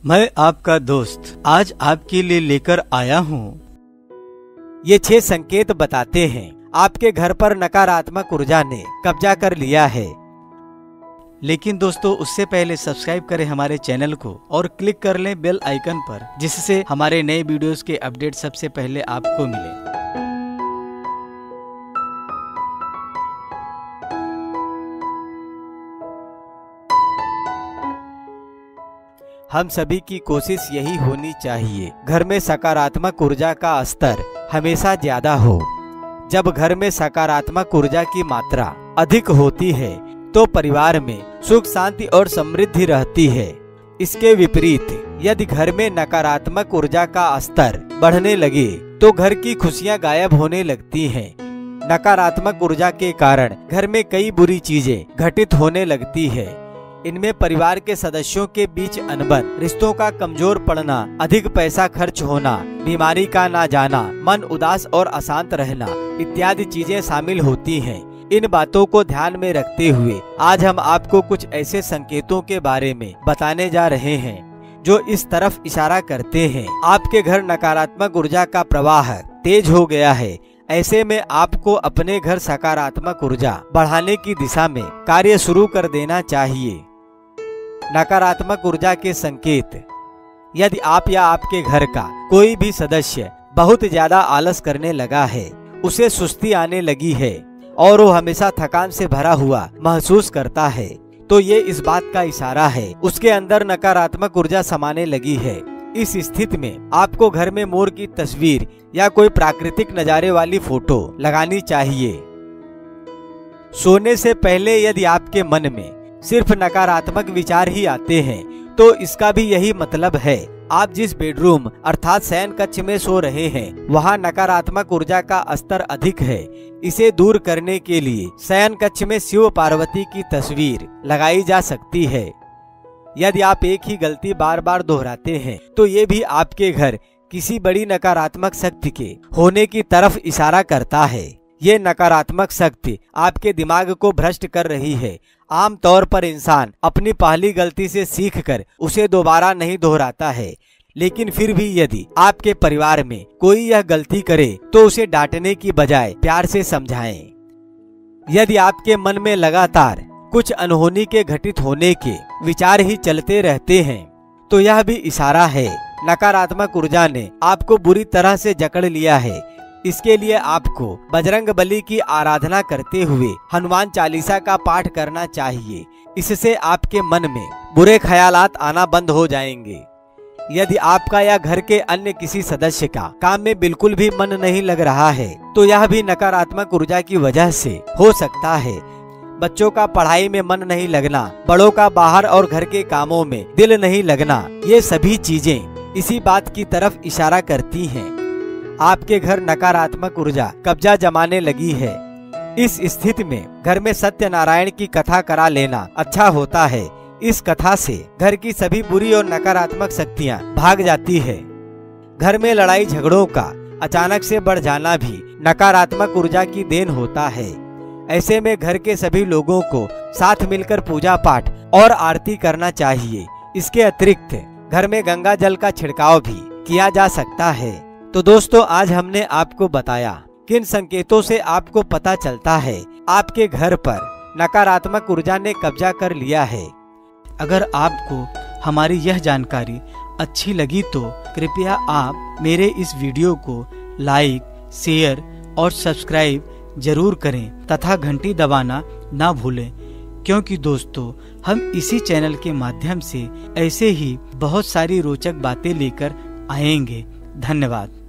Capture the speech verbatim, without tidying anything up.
मैं आपका दोस्त आज आपके लिए लेकर आया हूँ। ये छह संकेत बताते हैं आपके घर पर नकारात्मक ऊर्जा ने कब्जा कर लिया है। लेकिन दोस्तों उससे पहले सब्सक्राइब करें हमारे चैनल को और क्लिक कर लें बेल आइकन पर, जिससे हमारे नए वीडियोस के अपडेट सबसे पहले आपको मिले। हम सभी की कोशिश यही होनी चाहिए घर में सकारात्मक ऊर्जा का स्तर हमेशा ज्यादा हो। जब घर में सकारात्मक ऊर्जा की मात्रा अधिक होती है तो परिवार में सुख शांति और समृद्धि रहती है। इसके विपरीत यदि घर में नकारात्मक ऊर्जा का स्तर बढ़ने लगे तो घर की खुशियां गायब होने लगती हैं। नकारात्मक ऊर्जा के कारण घर में कई बुरी चीजें घटित होने लगती है। इनमें परिवार के सदस्यों के बीच अनबन, रिश्तों का कमजोर पड़ना, अधिक पैसा खर्च होना, बीमारी का ना जाना, मन उदास और अशांत रहना इत्यादि चीजें शामिल होती हैं। इन बातों को ध्यान में रखते हुए आज हम आपको कुछ ऐसे संकेतों के बारे में बताने जा रहे हैं जो इस तरफ इशारा करते हैं आपके घर नकारात्मक ऊर्जा का प्रवाह तेज हो गया है। ऐसे में आपको अपने घर सकारात्मक ऊर्जा बढ़ाने की दिशा में कार्य शुरू कर देना चाहिए। नकारात्मक ऊर्जा के संकेत। यदि आप या आपके घर का कोई भी सदस्य बहुत ज्यादा आलस करने लगा है, उसे सुस्ती आने लगी है और वो हमेशा थकान से भरा हुआ महसूस करता है, तो ये इस बात का इशारा है उसके अंदर नकारात्मक ऊर्जा समाने लगी है। इस स्थिति में आपको घर में मोर की तस्वीर या कोई प्राकृतिक नजारे वाली फोटो लगानी चाहिए। सोने से पहले यदि आपके मन में सिर्फ नकारात्मक विचार ही आते हैं तो इसका भी यही मतलब है आप जिस बेडरूम अर्थात शयन कक्ष में सो रहे हैं वहां नकारात्मक ऊर्जा का स्तर अधिक है। इसे दूर करने के लिए शयन कक्ष में शिव पार्वती की तस्वीर लगाई जा सकती है। यदि आप एक ही गलती बार बार दोहराते हैं तो ये भी आपके घर किसी बड़ी नकारात्मक शक्ति के होने की तरफ इशारा करता है। ये नकारात्मक शक्ति आपके दिमाग को भ्रष्ट कर रही है। आमतौर पर इंसान अपनी पहली गलती से सीखकर उसे दोबारा नहीं दोहराता है, लेकिन फिर भी यदि आपके परिवार में कोई यह गलती करे तो उसे डांटने की बजाय प्यार से समझाएं। यदि आपके मन में लगातार कुछ अनहोनी के घटित होने के विचार ही चलते रहते हैं तो यह भी इशारा है नकारात्मक ऊर्जा ने आपको बुरी तरह से जकड़ लिया है। इसके लिए आपको बजरंग बली की आराधना करते हुए हनुमान चालीसा का पाठ करना चाहिए। इससे आपके मन में बुरे ख्यालात आना बंद हो जाएंगे। यदि आपका या घर के अन्य किसी सदस्य का काम में बिल्कुल भी मन नहीं लग रहा है तो यह भी नकारात्मक ऊर्जा की वजह से हो सकता है। बच्चों का पढ़ाई में मन नहीं लगना, बड़ों का बाहर और घर के कामों में दिल नहीं लगना, ये सभी चीजें इसी बात की तरफ इशारा करती हैं आपके घर नकारात्मक ऊर्जा कब्जा जमाने लगी है। इस स्थिति में घर में सत्यनारायण की कथा करा लेना अच्छा होता है। इस कथा से घर की सभी बुरी और नकारात्मक शक्तियाँ भाग जाती है। घर में लड़ाई झगड़ों का अचानक से बढ़ जाना भी नकारात्मक ऊर्जा की देन होता है। ऐसे में घर के सभी लोगों को साथ मिलकर पूजा पाठ और आरती करना चाहिए। इसके अतिरिक्त घर में गंगा जल का छिड़काव भी किया जा सकता है। तो दोस्तों आज हमने आपको बताया किन संकेतों से आपको पता चलता है आपके घर पर नकारात्मक ऊर्जा ने कब्जा कर लिया है। अगर आपको हमारी यह जानकारी अच्छी लगी तो कृपया आप मेरे इस वीडियो को लाइक, शेयर और सब्सक्राइब जरूर करें तथा घंटी दबाना ना भूलें, क्योंकि दोस्तों हम इसी चैनल के माध्यम से ऐसे ही बहुत सारी रोचक बातें लेकर आएंगे। धन्यवाद।